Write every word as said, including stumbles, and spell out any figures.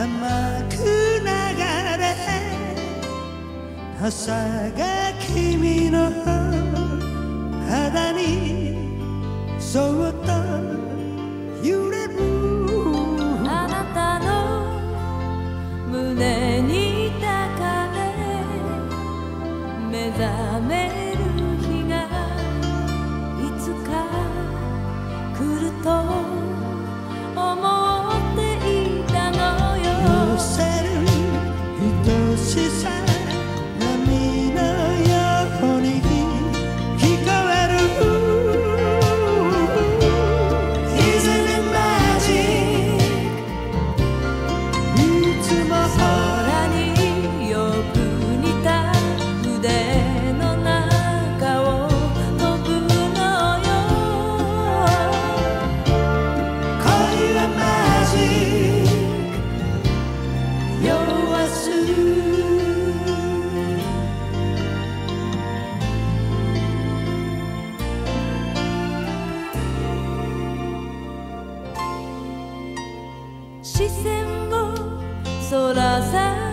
甘く流れ朝が君の肌にそっと揺れるあなたの胸に抱かれ目覚める日がいつか来ると思っていたのよ。 寄せる愛しさ波のように聞こえる Isn't it magic いつも空によく似た腕の中を飛ぶのよ。 恋はマジック酔わす視線をそらさ